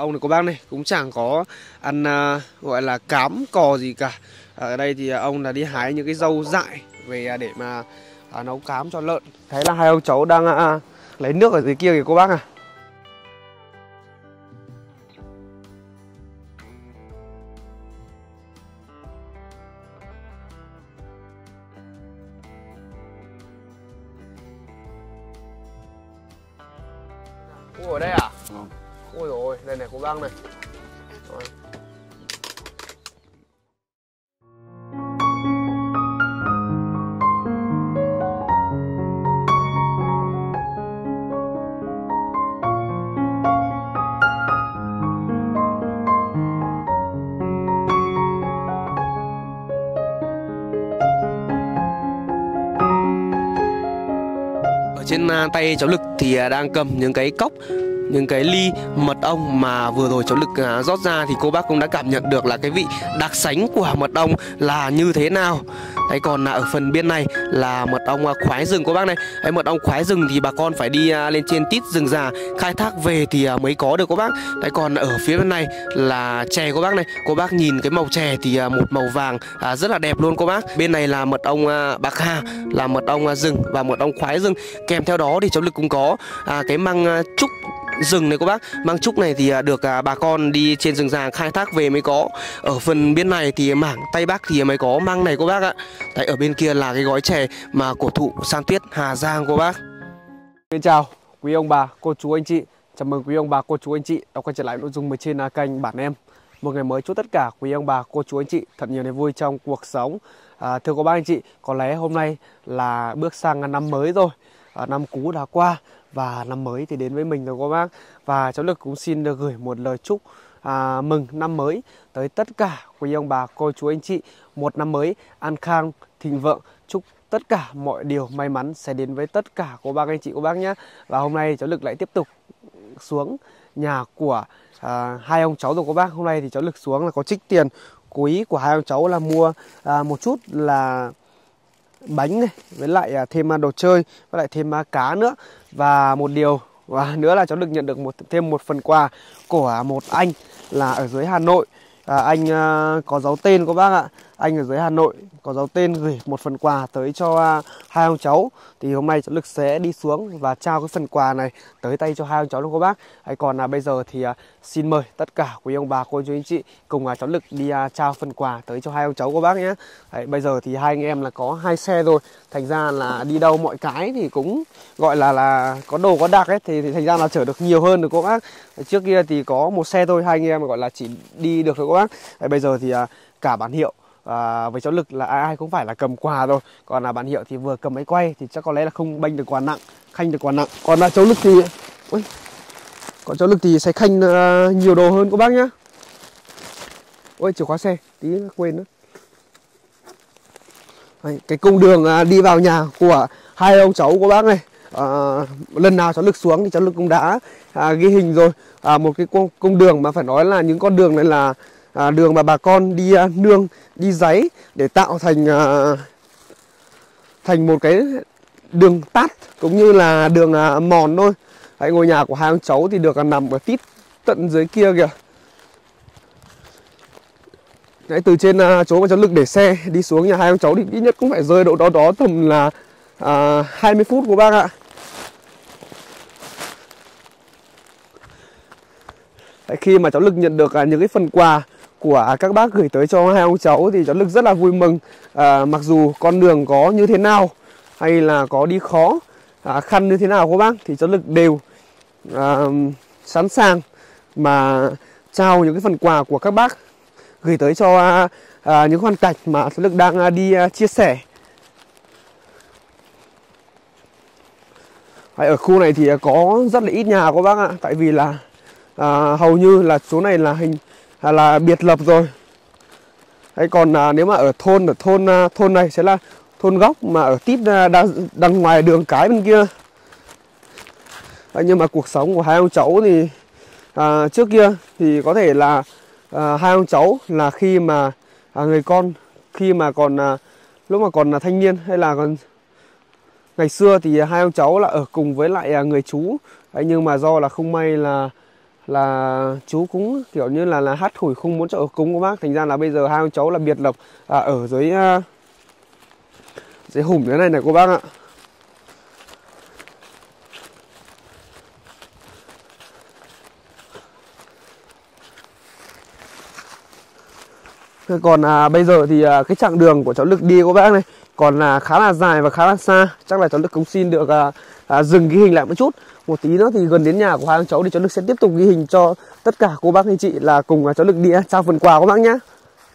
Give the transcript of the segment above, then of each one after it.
ông này cô bác này cũng chẳng có ăn gọi là cám cò gì cả. Ở đây thì ông là đi hái những cái rau dại về để mà nấu cám cho lợn. Thấy là hai ông cháu đang lấy nước ở dưới kia kìa cô bác à. Ủa ở đây à? Ôi dồi ôi, đây này cô bác này. Rồi. Trên tay cháu Lực thì đang cầm những cái cốc, những cái ly mật ong mà vừa rồi cháu Lực rót ra, thì cô bác cũng đã cảm nhận được là cái vị đặc sánh của mật ong là như thế nào. Đấy, còn ở phần bên này là mật ong khoái rừng cô bác này. Đấy, mật ong khoái rừng thì bà con phải đi lên trên tít rừng già khai thác về thì mới có được cô bác. Đấy, còn ở phía bên này là chè cô bác này. Cô bác nhìn cái màu chè thì một màu vàng rất là đẹp luôn cô bác. Bên này là mật ong bạc hà, là mật ong rừng và mật ong khoái rừng. Kèm theo đó thì cháu Lực cũng có cái măng trúc rừng này cô bác. Măng trúc này thì được bà con đi trên rừng già khai thác về mới có. Ở phần bên này thì mảng Tây Bắc thì mới có măng này cô bác ạ. Đấy, ở bên kia là cái gói chè mà cổ thụ San Tuyết Hà Giang cô bác. Xin chào quý ông bà, cô chú anh chị. Chào mừng quý ông bà, cô chú anh chị đã quay trở lại nội dung mới trên kênh Bản Em. Một ngày mới chúc tất cả quý ông bà, cô chú anh chị thật nhiều niềm vui trong cuộc sống. Thưa cô bác anh chị, có lẽ hôm nay là bước sang năm mới rồi. Năm cũ đã qua và năm mới thì đến với mình rồi cô bác. Và cháu Lực cũng xin được gửi một lời chúc mừng năm mới tới tất cả quý ông bà, cô chú anh chị. Một năm mới an khang, thịnh vượng. Chúc tất cả mọi điều may mắn sẽ đến với tất cả cô bác anh chị cô bác nhé. Và hôm nay cháu Lực lại tiếp tục xuống nhà của hai ông cháu rồi cô bác. Hôm nay thì cháu Lực xuống là có trích tiền quý của hai ông cháu là mua một chút là bánh này, với lại thêm đồ chơi, với lại thêm cá nữa. Và một điều nữa là cháu Lực nhận được thêm một phần quà của một anh là ở dưới Hà Nội. Anh có giấu tên cô bác ạ. Anh ở dưới Hà Nội có giấu tên gửi một phần quà tới cho hai ông cháu. Thì hôm nay cháu Lực sẽ đi xuống và trao cái phần quà này tới tay cho hai ông cháu luôn cô bác. Còn bây giờ thì xin mời tất cả quý ông bà, cô chú anh chị cùng cháu Lực đi trao phần quà tới cho hai ông cháu cô bác nhé. Bây giờ thì hai anh em là có hai xe rồi, thành ra là đi đâu mọi cái thì cũng gọi là có đồ có đặc ấy, thì thành ra là chở được nhiều hơn được cô bác. Trước kia thì có một xe thôi, hai anh em gọi là chỉ đi được thôi cô bác. Bây giờ thì cả bản hiệu với cháu Lực là ai cũng phải là cầm quà rồi. Còn là bạn Hiệu thì vừa cầm máy quay thì chắc có lẽ là không bênh được quà nặng, khanh được quà nặng. Còn là cháu Lực thì còn cháu Lực thì sẽ khanh nhiều đồ hơn cô bác nhá. Ôi chìa khóa xe tí quên nữa. Đấy, cái cung đường đi vào nhà của hai ông cháu cô bác này. Lần nào cháu Lực xuống thì cháu Lực cũng đã ghi hình rồi. Một cái cung đường mà phải nói là những con đường này là đường mà bà con đi nương, đi giấy để tạo thành một cái đường tắt cũng như là đường mòn thôi. Đấy, ngôi nhà của hai ông cháu thì được nằm ở tít tận dưới kia kìa. Đấy, từ trên chỗ mà cháu Lực để xe đi xuống nhà hai ông cháu thì ít nhất cũng phải rơi độ đó tầm là 20 phút của bác ạ. Đấy, khi mà cháu Lực nhận được những cái phần quà của các bác gửi tới cho hai ông cháu thì cháu Lực rất là vui mừng. Mặc dù con đường có như thế nào hay là có đi khó khăn như thế nào các bác thì cháu Lực đều sẵn sàng mà trao những cái phần quà của các bác gửi tới cho những hoàn cảnh mà cháu Lực đang đi chia sẻ. Ở khu này thì có rất là ít nhà các bác ạ, tại vì là hầu như là chỗ này là biệt lập rồi. Đấy, còn nếu mà ở thôn này sẽ là thôn góc mà ở tít đằng ngoài đường cái bên kia. Đấy, nhưng mà cuộc sống của hai ông cháu thì trước kia thì có thể là hai ông cháu là khi mà người con khi mà còn lúc mà còn là thanh niên hay là còn ngày xưa thì hai ông cháu là ở cùng với lại người chú. Đấy, nhưng mà do là không may là là chú cũng kiểu như là hắt hủi không muốn cho ở cúng của bác, thành ra là bây giờ hai ông cháu là biệt lập ở dưới hùm thế này cô bác ạ. Còn bây giờ thì cái chặng đường của cháu Lực đi cô bác này còn khá là dài và khá là xa. Chắc là cháu Lực cũng xin được dừng ghi hình lại một chút. Một tí nữa thì gần đến nhà của hai ông cháu thì cháu Lực sẽ tiếp tục ghi hình cho tất cả cô bác anh chị là cùng cháu Lực đi trao phần quà các bác nhé.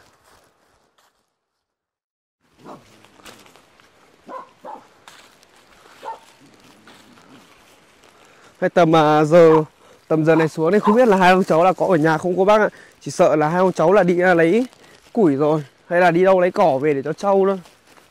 Hay tầm giờ này xuống đây không biết là hai ông cháu là có ở nhà không cô bác ạ. Chỉ sợ là hai ông cháu là đi lấy củi rồi, hay là đi đâu lấy cỏ về để cho trâu nữa.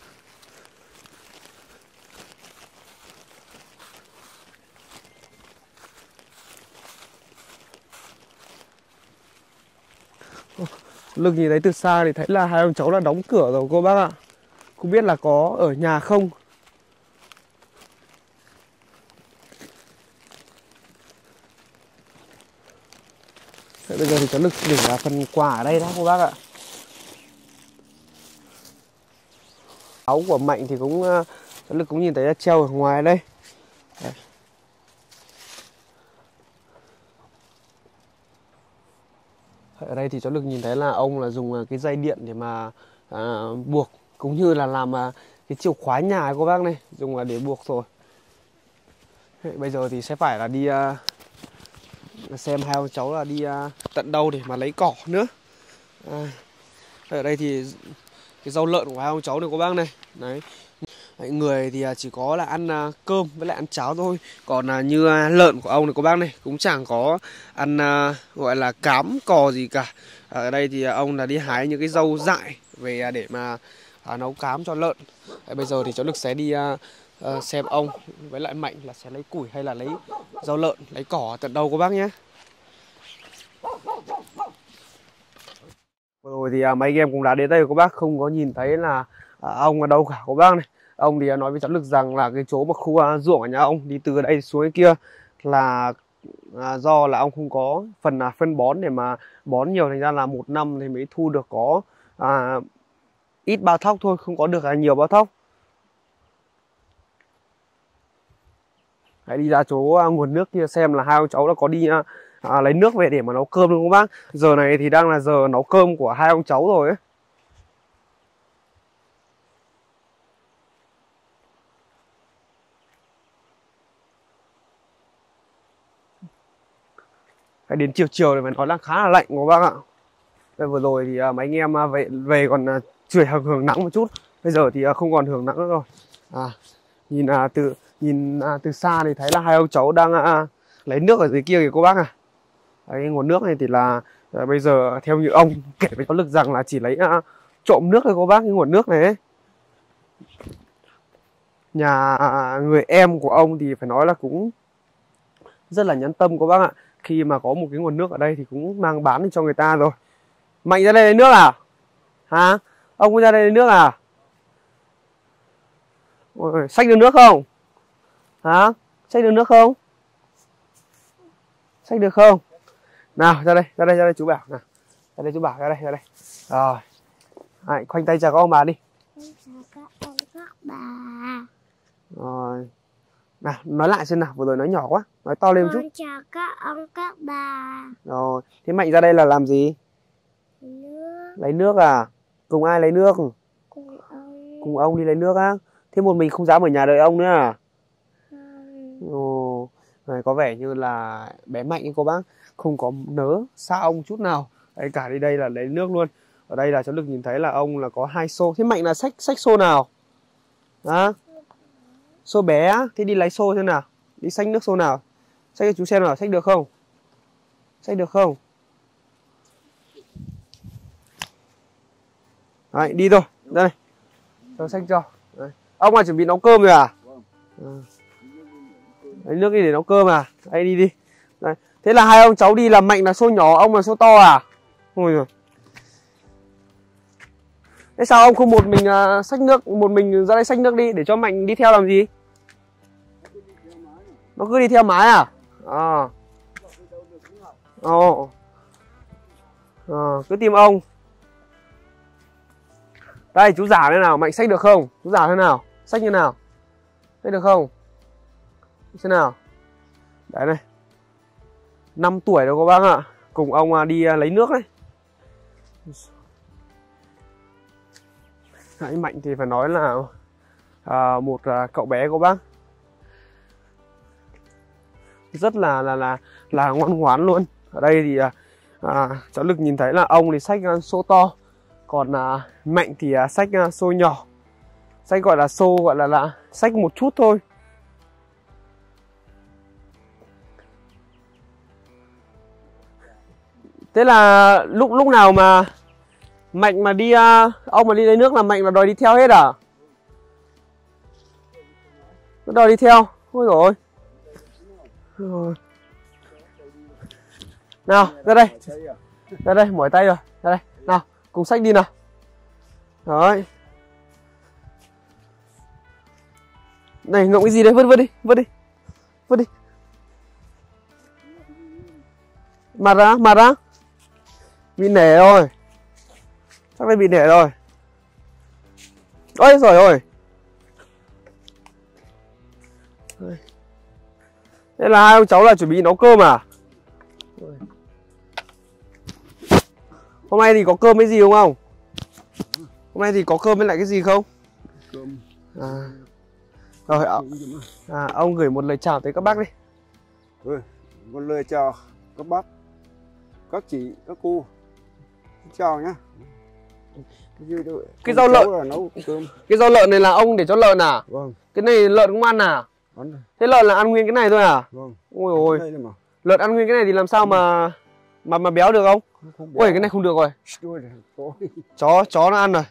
Lực nhìn thấy từ xa thì thấy là hai ông cháu là đóng cửa rồi cô bác ạ. Không biết là có ở nhà không. Bây giờ thì cháu Lực để phần quà ở đây đó cô bác ạ. Áo của Mạnh thì cũng cháu Lực cũng nhìn thấy là treo ở ngoài đây. Đấy. Ở đây thì cháu Lực nhìn thấy là ông là dùng cái dây điện để mà buộc, cũng như là làm cái chìa khóa nhà cô bác này, dùng là để buộc rồi. Bây giờ thì sẽ phải là đi xem hai ông cháu là đi tận đâu để mà lấy cỏ nữa. Ở đây thì cái rau lợn của hai ông cháu này cô bác này. Đấy. Người thì chỉ có là ăn cơm với lại ăn cháo thôi. Còn như lợn của ông này cô bác này cũng chẳng có ăn gọi là cám cò gì cả. Ở đây thì ông là đi hái những cái rau dại về để mà nấu cám cho lợn. Bây giờ thì cháu Lực sẽ đi xem ông với lại Mạnh là sẽ lấy củi hay là lấy rau lợn, lấy cỏ tận đâu cô bác nhé. Rồi thì mấy anh em cũng đã đến đây cô bác, không có nhìn thấy là ông ở đâu cả cô bác này. Ông thì nói với cháu Lực rằng là cái chỗ mà khu ruộng ở nhà ông đi từ đây xuống cái kia là do là ông không có phần phân bón để mà bón nhiều, thành ra là một năm thì mới thu được có ít bao thóc thôi, không có được nhiều bao thóc. Hãy đi ra chỗ nguồn nước kia xem là hai ông cháu đã có đi lấy nước về để mà nấu cơm luôn các bác. Giờ này thì đang là giờ nấu cơm của hai ông cháu rồi ấy. Cái đến chiều thì phải nói là khá là lạnh các bác ạ. Đây vừa rồi thì mấy anh em về còn chửi hưởng nắng một chút. Bây giờ thì không còn hưởng nắng nữa rồi. Nhìn từ xa thì thấy là hai ông cháu đang lấy nước ở dưới kia kìa cô bác à. Đấy, nguồn nước này thì là bây giờ theo như ông kể với cháu Lực rằng là chỉ lấy trộm nước thôi cô bác, cái nguồn nước này ấy. Nhà người em của ông thì phải nói là cũng rất là nhẫn tâm cô bác ạ. Khi mà có một cái nguồn nước ở đây thì cũng mang bán đi cho người ta rồi. Mạnh ra đây lấy nước à? Hả? Ông có ra đây lấy nước à? Ôi, xách được nước không? Hả? Xách được nước không? Xách được không? Nào ra đây chú Bảo nào. Ra đây chú Bảo, ra đây. Rồi. Đấy, khoanh tay chào các ông bà đi. Chào các ông các bà. Rồi. Nào, nói lại xem nào, vừa rồi nói nhỏ quá, nói to lên một chút. Chào các ông các bà. Rồi, thế Mạnh ra đây là làm gì? Nước. Lấy nước à? Cùng ai lấy nước? Cùng ông. Cùng ông đi lấy nước á? Thế một mình không dám ở nhà đợi ông nữa à? Ồ, này có vẻ như là bé Mạnh ấy cô bác, không có nớ xa ông chút nào. Đấy, cả đi đây là lấy nước luôn. Ở đây là cháu Lực nhìn thấy là ông là có 2 xô. Thế Mạnh là xách xô nào? Hả? Xô bé á? Thế đi lấy xô thế nào? Đi xách nước xô nào? Xách cho chú xem nào, xách được không? Xách được không? Đấy, đi thôi. Đây. Cháu xách cho. Đấy. Ông là chuẩn bị nấu cơm rồi à? Lấy nước đi để nấu cơm à? Đây đi. Đây. Thế là hai ông cháu đi làm Mạnh là xô nhỏ, ông là xô to à? Ôi giời. Thế sao ông không một mình xách nước, một mình ra đây xách nước đi để cho Mạnh đi theo làm gì? Nó cứ đi theo mái à? Ồ. Cứ tìm ông. Đây chú giả thế nào, Mạnh xách được không? Chú giả thế nào? Xách như nào? Xách được không? Thế nào? Đấy này. 5 tuổi rồi các bác ạ. Cùng ông đi lấy nước đấy. Anh Mạnh thì phải nói là một cậu bé của bác. Rất là ngoan ngoãn luôn. Ở đây thì cháu Lực nhìn thấy là ông thì xách xô to. Còn Mạnh thì xách xô nhỏ. Xách gọi là xô gọi là xách một chút thôi. Thế là lúc nào mà Mạnh mà đi ông mà đi lấy nước là Mạnh là đòi đi theo hết à? Nó đòi đi theo. Ôi dồi ôi. Nào, ra đây. Ra đây, mỏi tay rồi. Ra đây. Nào, cùng xách đi nào. Đấy. Này, ngậm cái gì đấy, vứt đi, vứt đi. Vứt đi. Mặt ra. Bị nể rồi. Chắc đây bị nể rồi. Ôi giời ơi. Thế là hai ông cháu là chuẩn bị nấu cơm à? Hôm nay thì có cơm với gì không ông? Hôm nay thì có cơm với lại cái gì không? Cơm. Rồi ông gửi một lời chào tới các bác đi. Một lời chào các bác, các chị, các cô. Chào nhá. Cái rau lợn là nấu cơm. Cái rau lợn này là ông để cho lợn à? Vâng. Cái này lợn cũng ăn à? Thế lợn là ăn nguyên cái này thôi à? Vâng. Ôi ôi. Lợn ăn nguyên cái này thì làm sao mà béo được không? Ôi cái này không được rồi. Chó nó ăn rồi.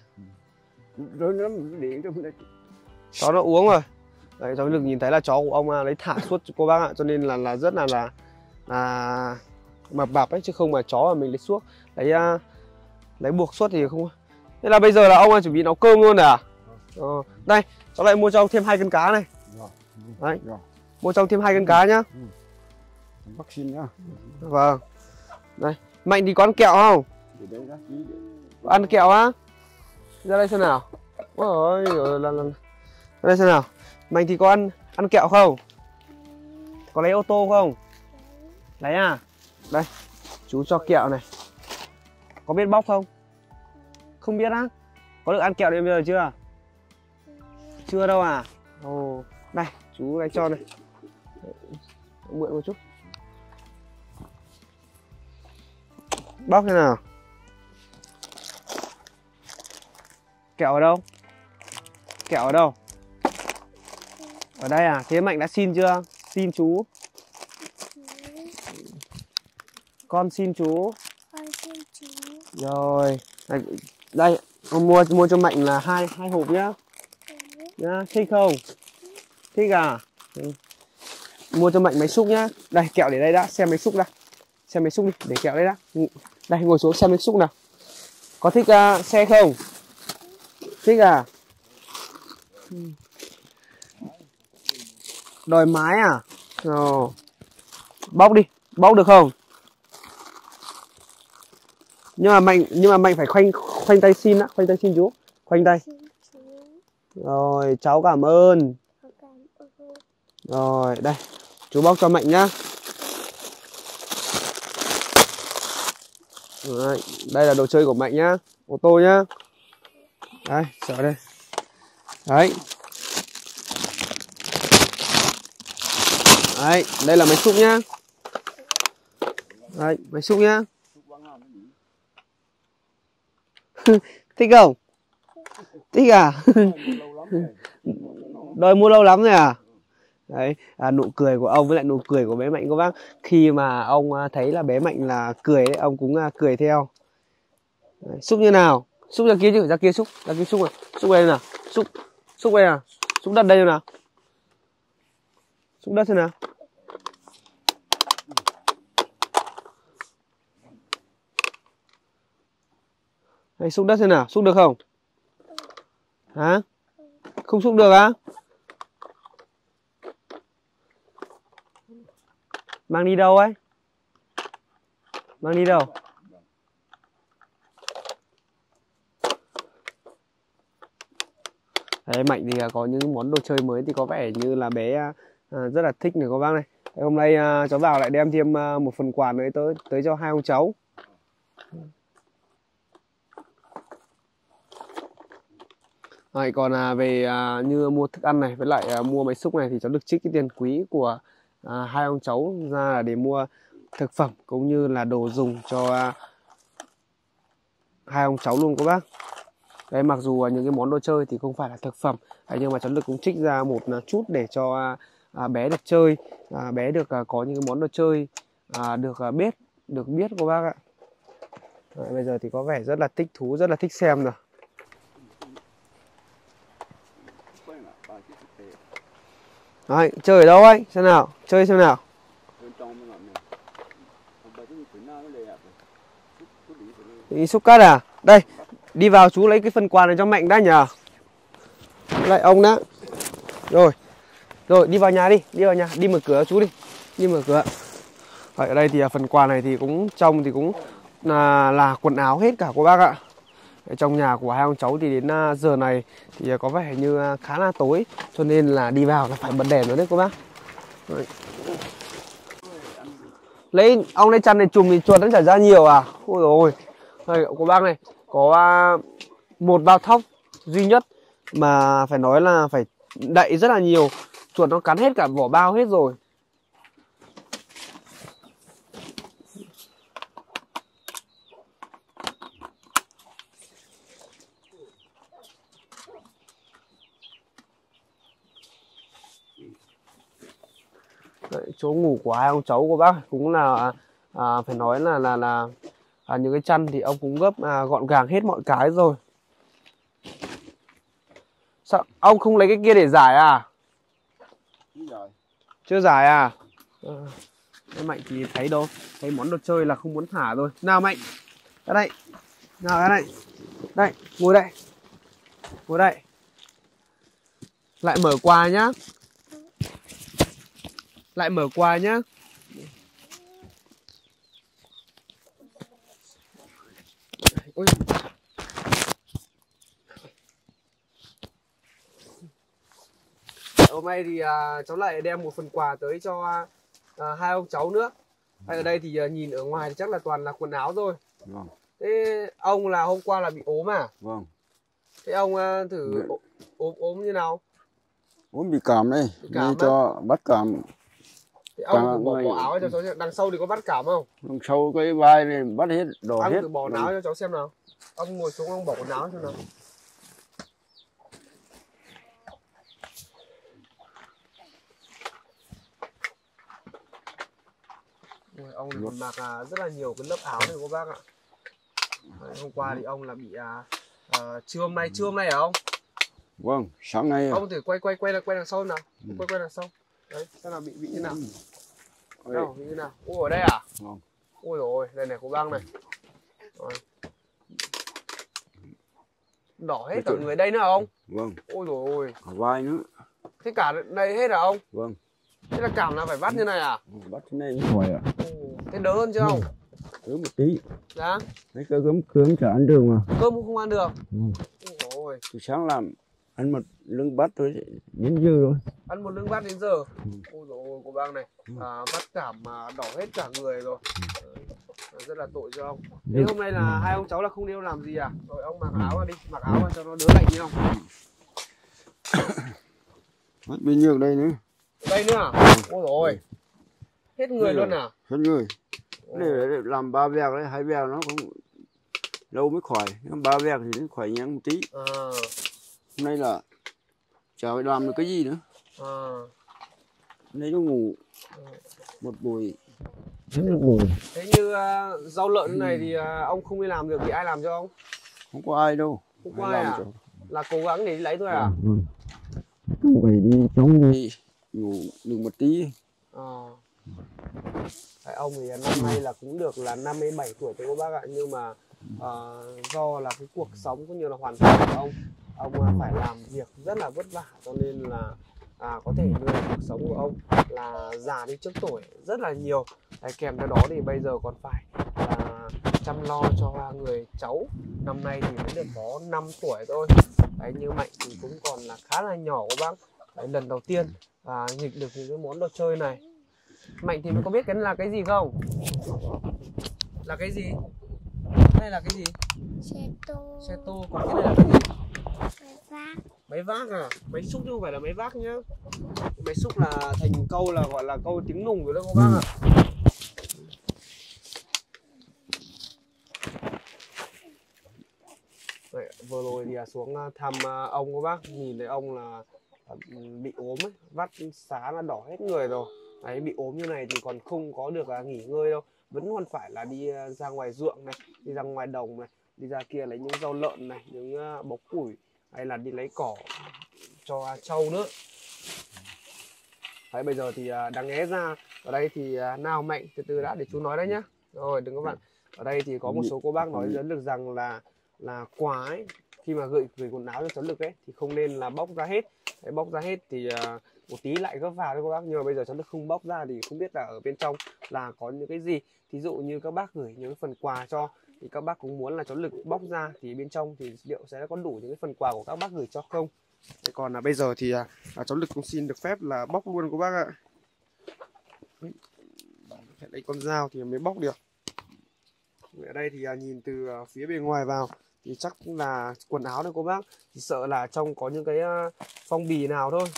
Chó nó uống rồi. Đấy, cháu Lực nhìn thấy là chó của ông lấy thả suốt cô bác ạ, cho nên là rất là mập bạp ấy, chứ không mà chó mà mình lấy suốt lấy buộc suốt thì không. Thế là bây giờ là ông chuẩn bị nấu cơm luôn à? Đây, cháu lại mua cho ông thêm 2 cân cá này. Đấy. Mua cho ông thêm 2 cân cá nhá. Bác xin nhá. Vâng. Đây, Mạnh thì có ăn kẹo không? Ăn kẹo á? Ra đây xem nào. Ôi ơi, ra đây xem nào. Mạnh thì có ăn kẹo không? Có lấy ô tô không? Lấy à? Đây, chú cho kẹo này. Có biết bóc không? Không biết á? Có được ăn kẹo đến bây giờ chưa? Chưa đâu à? Ồ, đây, chú lấy cho này. Mượn một chút. Bóc thế nào? Kẹo ở đâu? Kẹo ở đâu? Ở đây à? Thế Mạnh đã xin chưa? Xin chú. Con xin chú. Con xin chú. Rồi. Đây, con mua cho Mạnh là hai hộp nhá. Nhá, thích không? Thích à? Mua cho Mạnh máy xúc nhá. Đây, kẹo để đây đã, xem máy xúc đã. Xem máy xúc đi, để kẹo đây đã. Đây, ngồi xuống xem máy xúc nào. Có thích xe không? Thích à? Đòi mái à? Rồi. Bóc đi, bóc được không? Nhưng mà Mạnh phải khoanh tay xin á, khoanh tay xin chú. Khoanh tay. Rồi, cháu cảm ơn. Rồi, đây. Chú bóc cho Mạnh nhá. Đấy, đây là đồ chơi của Mạnh nhá. Ô tô nhá. Đây, chờ đây. Đấy. Đấy, đây là máy xúc nhá. Đấy, máy xúc nhá. Thích không? Thích à? Đòi mua lâu lắm rồi à? Đấy, nụ cười của ông với lại nụ cười của bé Mạnh các bác. Khi mà ông thấy là bé Mạnh là cười đấy, ông cũng cười theo. Đấy, xúc như nào? Xúc ra kia chứ, ra kia xúc này. Xúc đây nào. Xúc đây nào. Xúc đất đây nào. Xúc đất thế nào. Đây, xúc đất thế nào, xúc được không? Hả? Không xúc được á? Mang đi đâu ấy? Mang đi đâu? Đấy, Mạnh thì có những món đồ chơi mới thì có vẻ như là bé rất là thích này các bác này. Đấy, hôm nay cháu vào lại đem thêm một phần quà nữa tới cho hai ông cháu. Rồi, còn về như mua thức ăn này với lại mua máy xúc này thì cháu được trích cái tiền quý của hai ông cháu ra là để mua thực phẩm cũng như là đồ dùng cho hai ông cháu luôn các bác. Đấy, mặc dù những cái món đồ chơi thì không phải là thực phẩm, nhưng mà cháu được cũng trích ra một chút để cho bé được chơi, bé được có những cái món đồ chơi được biết các bác ạ. Đấy, bây giờ thì có vẻ rất là thích thú, rất là thích xem rồi. Đấy, chơi ở đâu anh? Xem nào, chơi xem nào. Đi xúc cát à? Đây, đi vào chú lấy cái phần quà này cho Mạnh đã nhờ. Lại ông đã. Rồi đi vào nhà đi, đi mở cửa chú đi. Đi mở cửa. Ở đây thì phần quà này thì cũng trong thì cũng là quần áo hết cả các bác ạ. Trong nhà của hai ông cháu thì đến giờ này thì có vẻ như khá là tối, cho nên là đi vào là phải bật đèn rồi đấy các bác. Đấy. Ông lấy chăn này chùm thì chuột nó chảy ra nhiều à? Ôi dồi ôi. Đây các bác này, có một bao thóc duy nhất mà phải nói là phải đậy rất là nhiều. Chuột nó cắn hết cả vỏ bao hết rồi. Đấy, chỗ ngủ của hai ông cháu của bác cũng là phải nói là những cái chăn thì ông cũng gấp gọn gàng hết mọi cái rồi. Sao ông không lấy cái kia để giải à? Chưa giải à? Mạnh thì thấy đâu, thấy món đồ chơi là không muốn thả rồi. Nào Mạnh, ra đây. Nào ra đây. Đây, ngồi đây. Ngồi đây. Lại mở quà nhá. Lại mở quà nhá. Ôi. Hôm nay thì cháu lại đem một phần quà tới cho hai ông cháu nữa. Ở đây thì nhìn ở ngoài thì chắc là toàn là quần áo thôi. Vâng. Thế ông là hôm qua là bị ốm à? Vâng. Thế ông thử ốm như nào? Ốm bị cảm đây, đi cho bắt cảm. Thế ông thử bỏ áo cho cháu xem. Đằng sau thì có bắt cảm không? Đằng sau cái vai này bắt hết, đỏ ông hết. Ông thử bỏ áo cho cháu xem nào. Ông ngồi xuống, ông bỏ quần áo xem nào. Ông còn mặc rất là nhiều cái lớp áo này các bác ạ. Hôm qua thì ông là bị trưa hôm nay hả ông? Vâng, sáng nay. Ông thử quay đằng sau nào. Quay đằng sau. Đấy, xem là bị như nào. Đâu, bị như nào? Ôi, ở đây à? Vâng. Ôi rồi, đây này cô bác này. Rồi. Đỏ hết cả người đây nữa hả ông? Vâng. Ôi rồi ôi. Cả vai nữa. Thế cả đây hết hả ông? Vâng. Thế là cảm là phải bắt như này à? Bắt thế này mới khỏi ạ. Thế đỡ hơn chưa ông? Đỡ một tí. Dạ. Thấy cơm chả ăn được mà. Cơm cũng không ăn được. Ôi ôi. Từ sáng làm ăn một lưng bắt thôi đến giờ rồi. Ăn một lưng bắt đến giờ. Ôi dồi ôi cô bác này. Bắt cảm mà đỏ hết cả người rồi. Rất là tội cho ông. Thế hôm nay là hai ông cháu là không đi làm gì à? Rồi ông mặc áo đi, mặc áo vào cho nó đỡ lạnh đi không? Mất bao nhiêu đây nữa? Đây nữa à? Ôi dồi ôi. Hết người luôn à? Hết người. Để làm 3 vẹo đấy, 2 vẹo nó cũng lâu mới khỏi. 3 vẹo thì nó khỏi nhắn một tí. Hôm nay là chả phải làm được cái gì nữa. Hôm nay nó ngủ một buổi. Thế như rau lợn này thì ông không đi làm được thì ai làm cho ông? Không có ai đâu. Không có ai à? Là cố gắng để đi lấy thôi à? Không phải đi chống đi ngủ được một tí. Ông thì năm nay là cũng được là 57 tuổi thôi các bác ạ, nhưng mà do là cái cuộc sống cũng như là hoàn cảnh của ông phải làm việc rất là vất vả, cho nên là có thể như là cuộc sống của ông là già đi trước tuổi rất là nhiều. Kèm theo đó thì bây giờ còn phải chăm lo cho người cháu. Năm nay thì mới được có 5 tuổi thôi. Đấy, như Mạnh thì cũng còn là khá là nhỏ của bác. Đấy, lần đầu tiên nghịch được những cái món đồ chơi này. Mạnh thì mới có biết cái là cái gì không? Là cái gì? Đây là cái gì? Xe tô. Xe tô. Còn cái này là cái gì? Máy vác. Máy vác à? Máy xúc chứ không phải là máy vác nhá. Máy xúc là thành câu là gọi là câu tiếng nùng rồi đó các bác ạ. Đấy, vừa rồi thì xuống thăm ông các bác, nhìn thấy ông là bị ốm ấy, vắt xá là đỏ hết người rồi. Đấy, bị ốm như này thì còn không có được nghỉ ngơi đâu, vẫn còn phải là đi ra ngoài ruộng này, đi ra ngoài đồng này, đi ra kia lấy những rau lợn này, những bốc củi, hay là đi lấy cỏ cho trâu nữa. Đấy, bây giờ thì đang ghé ra ở đây thì nào Mạnh từ từ đã để chú nói đấy nhá. Rồi đừng các bạn, ở đây thì có một số cô bác nói dẫn được rằng là quà ấy, khi mà gửi quần áo cho cháu Lực ấy thì không nên là bóc ra hết. Đấy, bóc ra hết thì một tí lại gấp vào đấy các bác, nhưng mà bây giờ cháu Lực không bóc ra thì không biết là ở bên trong là có những cái gì. Thí dụ như các bác gửi những phần quà cho thì các bác cũng muốn là cháu Lực bóc ra thì bên trong thì liệu sẽ có đủ những cái phần quà của các bác gửi cho không. Thế còn bây giờ thì cháu Lực cũng xin được phép là bóc luôn các bác ạ. Đây con dao thì mới bóc được. Ở đây thì nhìn từ phía bên ngoài vào thì chắc là quần áo đấy cô bác, thì sợ là trong có những cái phong bì nào thôi.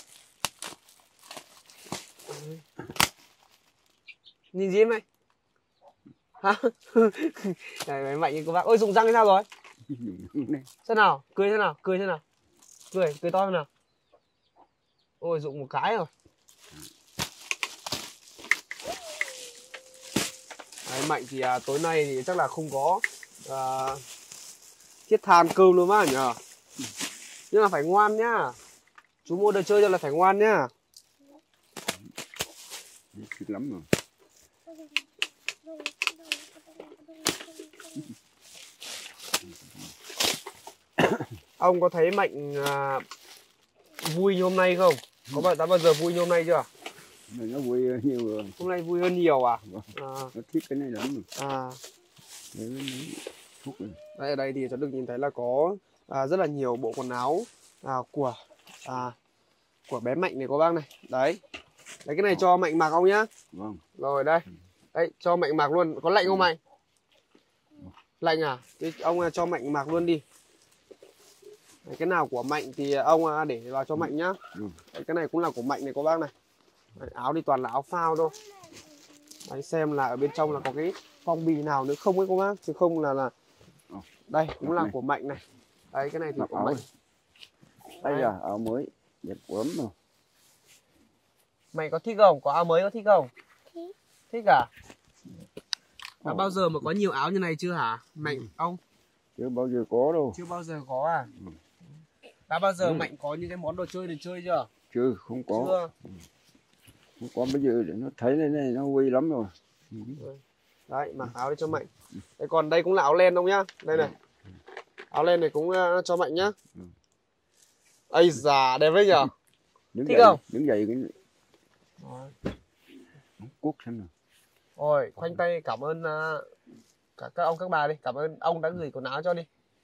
Nhìn gì em này hả? Này Mạnh như cô bác. Ôi, rụng răng hay sao rồi? Xem nào, cười thế nào, cười thế nào, cười to thế nào. Ôi, rụng một cái rồi. Đấy, Mạnh thì tối nay thì chắc là không có thiết than cơm luôn á nhờ. Nhưng mà phải ngoan nhá. Chú mua đồ chơi cho là phải ngoan nhá. Thích lắm rồi. Ông có thấy Mạnh vui như hôm nay không? Có bao giờ vui như hôm nay chưa? Nó vui nhiều rồi. Hôm nay vui hơn nhiều à? Nó thích cái này lắm rồi. Đây, ở đây thì cháu được nhìn thấy là có rất là nhiều bộ quần áo của bé Mạnh này cô bác này. Đấy, cái này cho Mạnh mặc không nhá? Vâng. Rồi đây, đấy cho Mạnh mặc luôn. Có lạnh không Mạnh? Lạnh à? Thì ông cho Mạnh mặc luôn đi. Đấy, cái nào của Mạnh thì ông để vào cho Mạnh nhá. Đấy, cái này cũng là của Mạnh này cô bác này. Đấy, áo thì toàn là áo phao thôi. Đấy, xem là ở bên trong là có cái phong bì nào nữa không ấy cô bác, chứ không là đây cũng là của Mạnh này. Đấy, cái này thì của Mạnh. Đây là áo mới đẹp lắm rồi. Mày có thích không? Có áo mới có thích không? Thích à? Bao giờ mà có nhiều áo như này chưa hả Mạnh ông? Chưa bao giờ có đâu. Chưa bao giờ có à? Đã bao giờ Mạnh có những cái món đồ chơi để chơi chưa? Chưa, không có. Chưa. Không có, bây giờ để nó thấy này nó vui lắm rồi. Đấy, mặc áo đi cho Mạnh. Đây, còn đây cũng là áo len không nhá. Đây này. Áo len này cũng cho Mạnh nhá. Ây già, đẹp đấy nhở? Thích không? Đứng dậy cái cuốc xem nào. Rồi, khoanh tay cảm ơn các ông các bà đi. Cảm ơn ông đã gửi quần áo cho đi.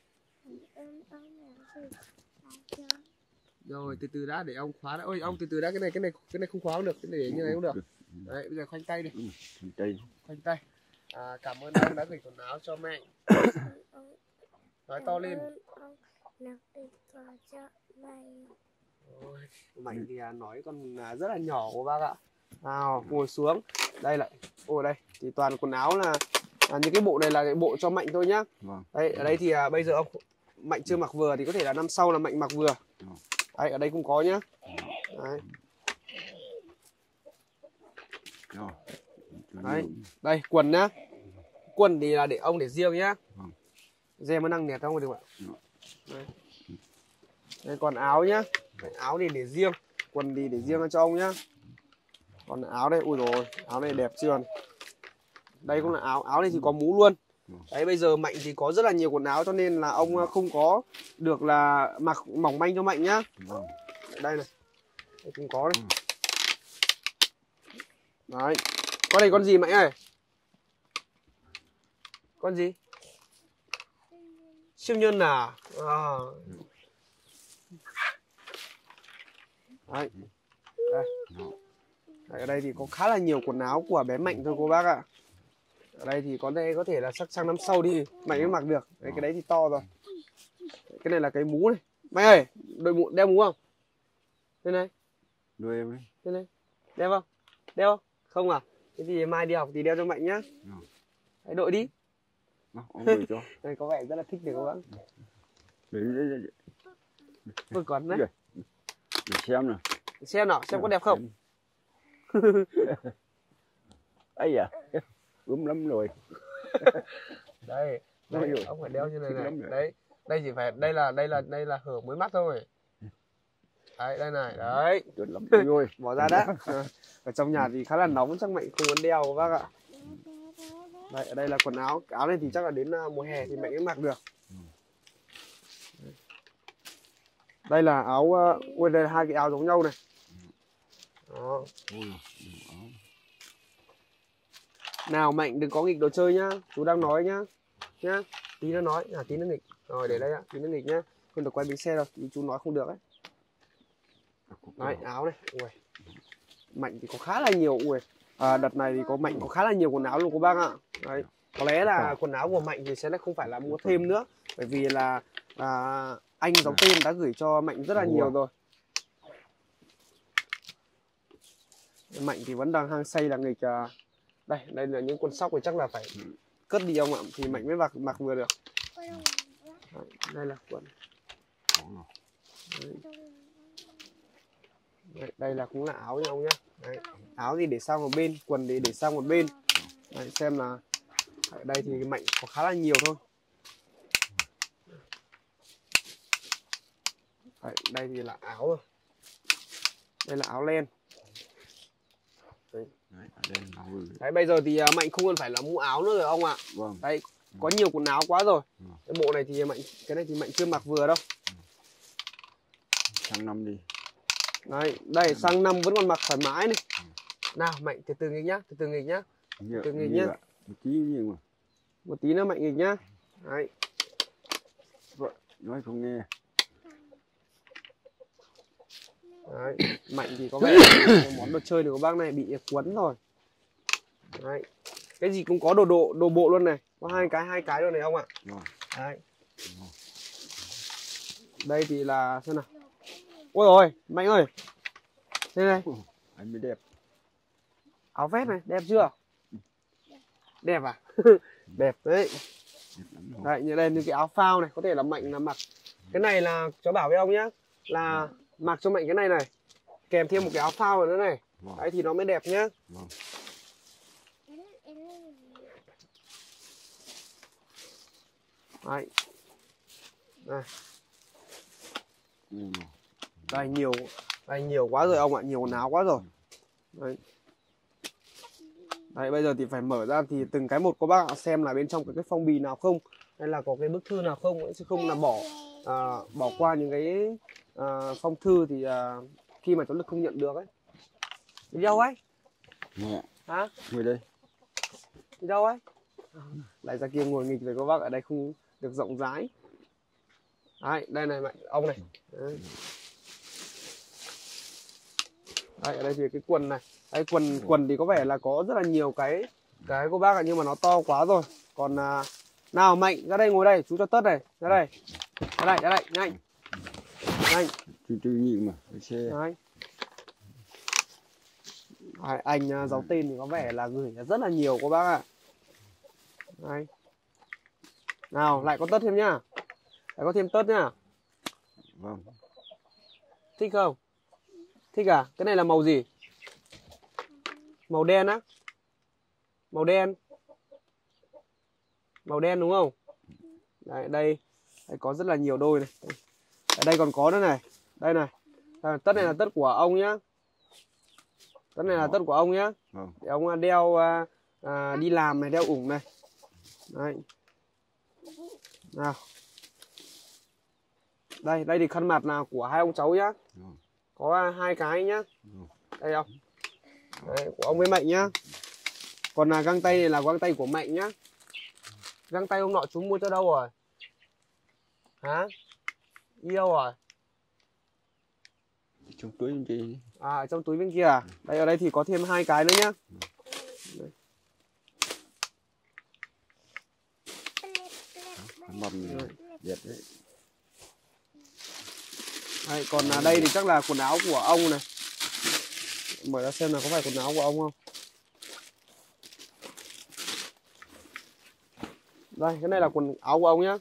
Rồi, từ từ đã, để ông khóa đã. Ôi, ông từ từ đã, cái này không khóa được, cái này để như này không được. Đấy, bây giờ khoanh tay đi. Khoanh tay. Cảm ơn ông đã gửi quần áo cho mẹ. Nói to lên. Ôi, Mạnh thì nói còn rất là nhỏ của bác ạ. Nào, ngồi xuống. Đây lại. Ôi đây, thì toàn quần áo là những cái bộ này là cái bộ cho Mạnh thôi nhá. Đây, ở đây thì bây giờ ông Mạnh chưa mặc vừa thì có thể là năm sau là Mạnh mặc vừa. Đây, ở đây cũng có nhá. Đấy. Đấy, đây quần nhá. Quần thì là để ông để riêng nhá. Dè mới năng nẹt không được ạ. Đây. Đây, còn áo nhá. Đấy, áo thì để riêng, quần thì để riêng cho ông nhá. Còn áo đây, ui rồi, áo này đẹp chưa? Đây cũng là áo này thì có mũ luôn. Đấy, bây giờ Mạnh thì có rất là nhiều quần áo cho nên là ông không có được là mặc mỏng manh cho Mạnh nhá. Đây này, đây cũng có đây. Đấy, con này con gì Mạnh ơi? Con gì? Siêu nhân à? Đấy. Đây. Đấy, ở đây thì có khá là nhiều quần áo của bé Mạnh thôi cô bác ạ. Ở đây thì có thể là sắc sang năm sau đi Mạnh mới mặc được. Đấy, cái đấy thì to rồi. Cái này là cái mũ này. Mạnh ơi, đeo mũ không? Đây này. Đuôi em ấy. Đây này. Đeo không? Đeo không? Không à? Thế thì mai đi học thì đeo cho Mạnh nhá. Hãy đội đi. Ông gửi cho. Đây có vẻ rất là thích để các bác. Để Tôi còn đấy. Để xem nào. Xem nào, xem có đẹp không? Ấy à, gúm lắm rồi. Đây, ông phải đeo như này này. Đấy, đây chỉ phải đây là hở mới mắt thôi. Đấy, đây này, đấy. Tuyệt lắm rồi. Bỏ ra đã. Ở trong nhà thì khá là nóng, chắc Mạnh không muốn đeo các bác ạ. Đây, ở đây là quần áo. Áo này thì chắc là đến mùa hè thì Mạnh mới mặc được. Đây là áo, ui đây là hai cái áo giống nhau này. Đó. Nào Mạnh đừng có nghịch đồ chơi nhá, chú đang nói nhá. Tí nó nói, tí nó nghịch. Rồi để đây ạ, tí nó nghịch nhá. Không được quay bánh xe đâu, tí chú nói không được ấy. Đấy, áo này. Ui. Mạnh thì có khá là nhiều. Ui. Đợt này thì Mạnh có khá là nhiều quần áo luôn cô bác ạ. Đấy. Có lẽ là quần áo của Mạnh thì sẽ không phải là mua thêm nữa. Bởi vì là anh Gióng Tên đã gửi cho Mạnh rất là nhiều rồi. Mạnh thì vẫn đang hăng say là nghịch. Đây là những con sóc thì chắc là phải cất đi ông ạ. Thì Mạnh mới mặc vừa được. Đây là quần. Đây là cũng là áo nha ông nhá. Đấy. Áo thì để sang một bên, quần thì để sang một bên. Đấy, xem là ở đây thì Mạnh có khá là nhiều thôi. Đấy, đây thì là áo rồi. Đây là áo len. Đấy, bây giờ thì Mạnh không cần phải là mua áo nữa rồi ông ạ. Vâng. Đấy, có nhiều quần áo quá rồi. Cái bộ này thì cái này thì Mạnh chưa mặc vừa đâu. Sang năm đi. Đấy, đây sang năm vẫn còn mặc thoải mái này. Nào Mạnh từ từ nghịch nhá, từ từ nghịch nhá. Từ nghịch nhá. Một tí nhưng mà. Một tí nữa Mạnh nghịch nhá. Đấy. Nói không nghe. Đấy, Mạnh thì có vẻ món đồ chơi này của bác này bị quấn rồi. Đấy. Cái gì cũng có đồ bộ luôn này, có hai cái luôn này ông ạ. Đấy. Đây thì là xem nào. Ôi rồi, Mạnh ơi. Đây này. Anh mới đẹp. Áo vest này, đẹp chưa? Đẹp à? Đẹp đấy. Đấy, như đây như cái áo phao này, có thể là Mạnh là mặc. Cái này là cháu bảo với ông nhá, là mặc cho Mạnh cái này này, kèm thêm một cái áo phao nữa này. Đấy thì nó mới đẹp nhá. Đấy. Đây nhiều quá rồi ông ạ, nhiều quần áo quá rồi. Đấy. Đấy, bây giờ thì phải mở ra thì từng cái một cô bác ạ, xem là bên trong có cái phong bì nào không, hay là có cái bức thư nào không, chứ không là bỏ qua những cái phong thư thì khi mà cháu Lực không nhận được ấy. Đi đâu ấy? Hả? Ngồi đây. Đi đâu ấy? Lại ra kia ngồi nghịch rồi cô bác, ở đây không được rộng rãi. Đấy, đây này Mạnh, ông này. Đấy. Đấy, ở đây thì cái quần này. Đấy, quần thì có vẻ là có rất là nhiều cái cô bác ạ, nhưng mà nó to quá rồi. Còn nào Mạnh ra đây ngồi đây, chú cho tất này, ra đây. Ra đây, nhanh. Nhanh. Chú nhìn mà, xe. Đấy. Đấy, anh Gióng Tên thì có vẻ là gửi rất là nhiều cô bác ạ. Đấy. Nào, lại có tất thêm nhá. Lại có thêm tất nhá. Vâng. Thích không? Thích à? Cái này là màu gì? Màu đen á? Màu đen. Màu đen đúng không? Đấy, đây có rất là nhiều đôi này. Ở đây còn có nữa này. Đây này. Tất này là tất của ông nhá. Tất này là tất của ông nhá. Để ông đeo đi làm này, đeo ủng này. Đấy. Nào. Đây thì khăn mặt nào của hai ông cháu nhá. Có hai cái nhá. Đây không? Đấy, của ông với Mạnh nhá. Còn găng tay này là găng tay của Mạnh nhá. Găng tay hôm nọ chú mua cho đâu rồi? Hả? Yêu rồi? Trong túi bên kia. À, trong túi bên kia à? Đây, ở đây thì có thêm 2 cái nữa nhá. Đây. Mầm đẹp đấy. Đây, còn đây thì chắc là quần áo của ông này. Mở ra xem là có phải quần áo của ông không. Đây, cái này là quần áo của ông nhá.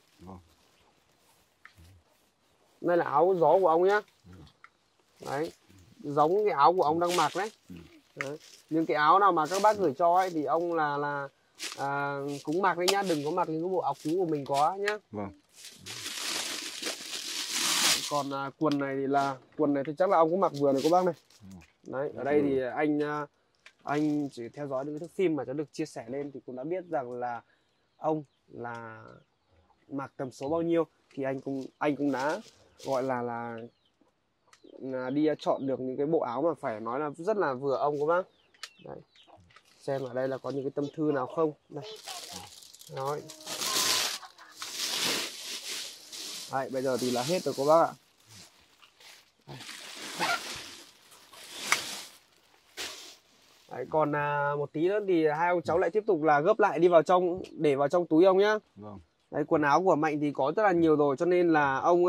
Đây là áo gió của ông nhá. Đấy, giống cái áo của ông đang mặc đấy. Đấy. Nhưng cái áo nào mà các bác gửi cho ấy thì ông là cũng mặc đấy nhá, đừng có mặc những cái bộ áo cũ của mình có nhá. Vâng. Còn quần này thì chắc là ông cũng mặc vừa này cô bác này. Đấy, ở đây thì anh chỉ theo dõi những cái thước phim mà cháu được chia sẻ lên thì cũng đã biết rằng là ông là mặc tầm số bao nhiêu thì anh cũng đã gọi là đi chọn được những cái bộ áo mà phải nói là rất là vừa ông các bác. Đấy. Xem ở đây là có những cái tâm thư nào không. Đây. Đấy. Đấy, bây giờ thì là hết rồi cô bác ạ. Đấy, còn một tí nữa thì hai ông cháu lại tiếp tục là gấp lại đi vào trong, để vào trong túi ông nhá. Vâng. Đấy, quần áo của Mạnh thì có rất là nhiều rồi, cho nên là ông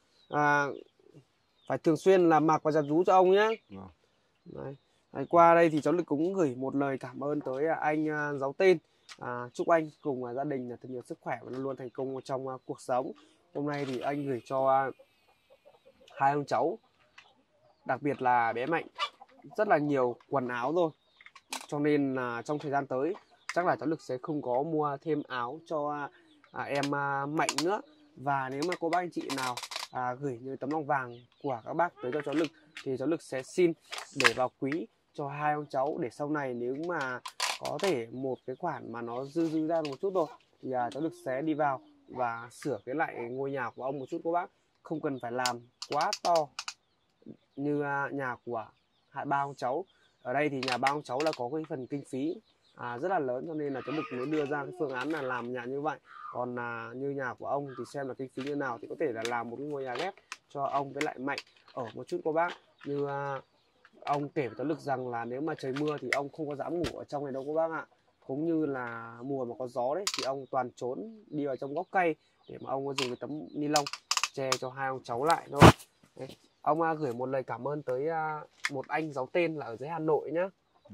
phải thường xuyên là mặc và giặt rũ cho ông nhé. Đấy. Đấy, qua đây thì cháu Lực cũng gửi một lời cảm ơn tới anh Giấu Tên. Chúc anh cùng gia đình thật nhiều sức khỏe và luôn thành công trong cuộc sống. Hôm nay thì anh gửi cho hai ông cháu, đặc biệt là bé Mạnh, rất là nhiều quần áo rồi. Cho nên là trong thời gian tới chắc là cháu Lực sẽ không có mua thêm áo cho em Mạnh nữa. Và nếu mà cô bác anh chị nào gửi những tấm lòng vàng của các bác tới cho cháu Lực thì cháu Lực sẽ xin để vào quý cho hai ông cháu, để sau này nếu mà có thể một cái khoản mà nó dư ra một chút thôi thì cháu Lực sẽ đi vào và sửa cái lại ngôi nhà của ông một chút cô bác. Không cần phải làm quá to như nhà của ba ông cháu. Ở đây thì nhà ba ông cháu là có cái phần kinh phí rất là lớn, cho nên là cháu Lực mới đưa ra cái phương án là làm nhà như vậy. Còn như nhà của ông thì xem là kinh phí như nào thì có thể là làm một cái ngôi nhà ghép cho ông với lại Mạnh ở một chút cô bác. Như ông kể với cháu Lực rằng là nếu mà trời mưa thì ông không có dám ngủ ở trong này đâu cô bác ạ. Cũng như là mùa mà có gió đấy thì ông toàn trốn đi vào trong gốc cây để mà ông có dùng cái tấm ni lông che cho hai ông cháu lại thôi. Đấy. Ông gửi một lời cảm ơn tới một anh Giấu Tên là ở dưới Hà Nội nhá.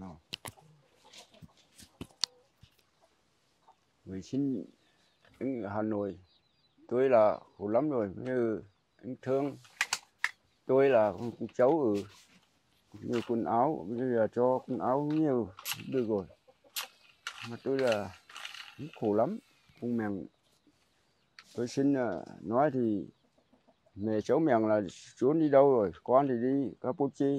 Vì xin anh ở Hà Nội, tôi là khổ lắm rồi, như anh thương tôi là con cháu nhiều quần áo, bây giờ cho quần áo nhiều được rồi, mà tôi là khổ lắm. Con mèn tôi xin nói thì mẹ cháu mèn là trốn đi đâu rồi, con thì đi Campuchia,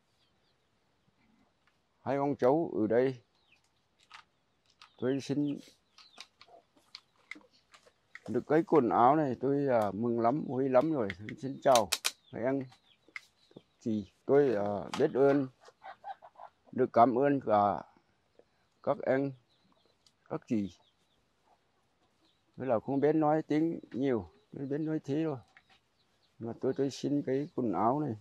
hai con cháu ở đây. Tôi xin được cái quần áo này tôi mừng lắm, vui lắm rồi. Xin chào các anh chị, tôi biết ơn, được cảm ơn cả các anh các chị. Tôi là không biết nói tiếng nhiều, tôi biết nói thế rồi, mà tôi xin cái quần áo này.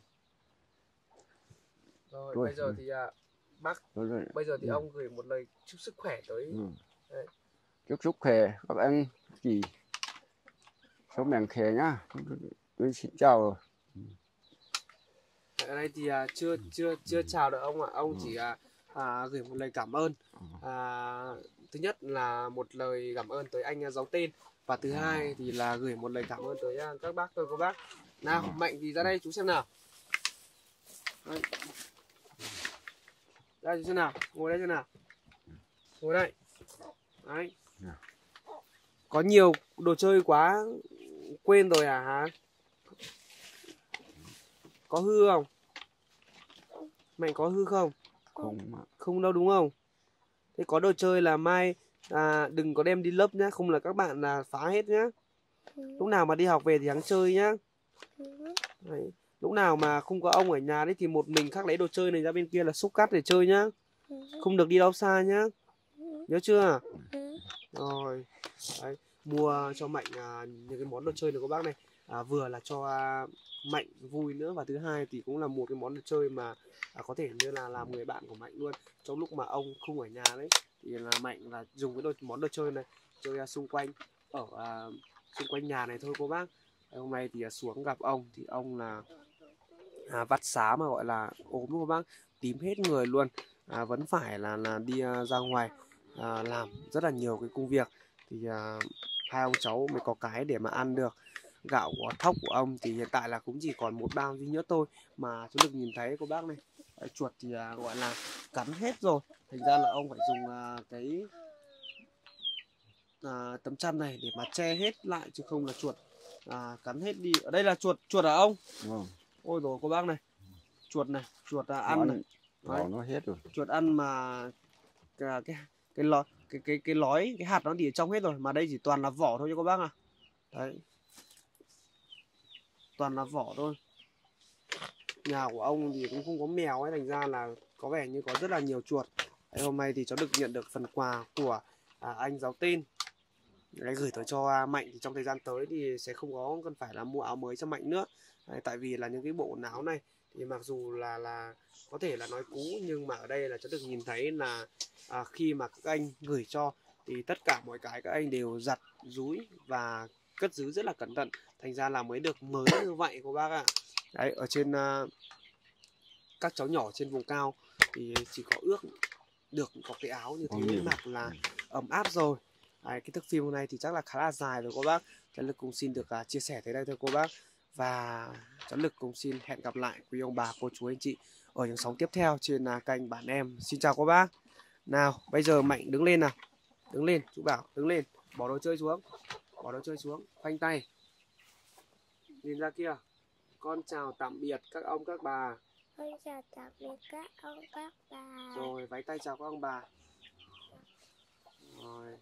Rồi bây giờ thì bác bây giờ thì ông gửi một lời chúc sức khỏe tới chúc sức khỏe các anh chị, sống mạnh khỏe nhá. Tôi xin chào rồi. Ở đây thì chưa chào được ông ạ. Ông chỉ gửi một lời cảm ơn. Thứ nhất là một lời cảm ơn tới anh Giấu Tên, và thứ hai thì là gửi một lời cảm ơn tới các bác thôi cô bác. Nào Mạnh thì ra đây chú xem nào. Đây. Đây chú xem nào, ngồi đây xem nào. Ngồi đây. Đấy. Có nhiều đồ chơi quá quên rồi hả? Có hư không? Mạnh có hư không? Không đâu đúng không? Thế có đồ chơi là mai đừng có đem đi lớp nhá, không là các bạn phá hết nhá. Lúc nào mà đi học về thì hẵng chơi nhá. Đấy. Lúc nào mà không có ông ở nhà đấy thì một mình khác lấy đồ chơi này ra bên kia là xúc cát để chơi nhá. Không được đi đâu xa nhá. Nhớ chưa? Rồi. Đấy, mua cho Mạnh những cái món đồ chơi này các bác này. Vừa là cho Mạnh vui nữa, và thứ hai thì cũng là một cái món đồ chơi mà có thể như là làm người bạn của Mạnh luôn. Trong lúc mà ông không ở nhà đấy thì là Mạnh là dùng cái món đồ chơi này chơi xung quanh ở xung quanh nhà này thôi cô bác. Hôm nay thì xuống gặp ông thì ông là vắt xá mà gọi là ốm cô bác, tím hết người luôn, vẫn phải là đi ra ngoài làm rất là nhiều cái công việc, thì hai ông cháu mới có cái để mà ăn được. Gạo của thóc của ông thì hiện tại là cũng chỉ còn một bao duy nhất thôi, mà chú được nhìn thấy cô bác này. Chuột thì gọi là cắn hết rồi, thành ra là ông phải dùng cái tấm chăn này để mà che hết lại, chứ không là chuột cắn hết đi. Ở đây là chuột hả ông? Ôi rồi cô bác này, chuột này, chuột ăn này. Nó hết rồi. Chuột ăn mà cái lói, cái hạt nó thì ở trong hết rồi, mà đây chỉ toàn là vỏ thôi cho các bác à. Đấy, toàn là vỏ thôi. Nhà của ông thì cũng không có mèo ấy, thành ra là có vẻ như có rất là nhiều chuột. Đấy, hôm nay thì cháu được nhận được phần quà của anh giáo tên. Đấy, gửi tới cho Mạnh, thì trong thời gian tới thì sẽ không có cần phải là mua áo mới cho Mạnh nữa. Đấy, tại vì là những cái bộ quần áo này thì mặc dù là có thể là nói cũ, nhưng mà ở đây là cháu được nhìn thấy là khi mà các anh gửi cho thì tất cả mọi cái các anh đều giặt dúi và cất giữ rất là cẩn thận, thành ra là mới được mới như vậy cô bác ạ. Đấy, ở trên các cháu nhỏ trên vùng cao thì chỉ có ước được có cái áo như thế mặc là ấm áp rồi. Đấy, cái thước phim hôm nay thì chắc là khá là dài rồi cô bác. Cháu Lực cũng xin được chia sẻ tới đây thôi cô bác. Và cháu Lực cũng xin hẹn gặp lại quý ông bà, cô chú, anh chị ở những sóng tiếp theo trên kênh Bản Em. Xin chào cô bác. Nào, bây giờ Mạnh đứng lên nào. Đứng lên, chú bảo đứng lên. Bỏ đồ chơi xuống. Bỏ đồ chơi xuống, khoanh tay. Nhìn ra kia. Con chào tạm biệt các ông các bà. Con chào tạm biệt các ông các bà. Rồi, váy tay chào các ông bà. Rồi.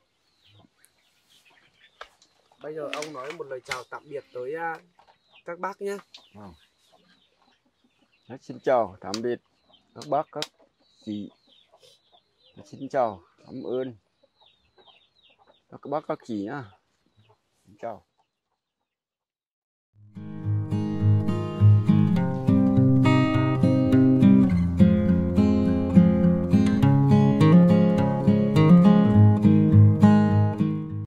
Bây giờ ông nói một lời chào tạm biệt tới các bác nhé. Xin chào tạm biệt các bác các chị. Xin chào, cảm ơn các bác các chị nhá. Xin chào.